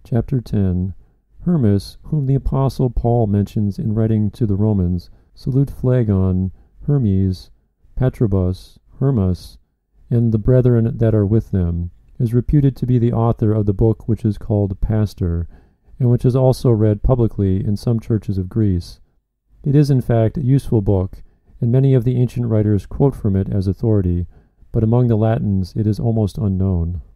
Chapter 10. Hermas, whom the Apostle Paul mentions in writing to the Romans, salute Phlegon, Hermes, Patrobus, Hermas, and the brethren that are with them, is reputed to be the author of the book which is called Pastor, and which is also read publicly in some churches of Greece. It is, in fact, a useful book, and many of the ancient writers quote from it as authority, but among the Latins it is almost unknown.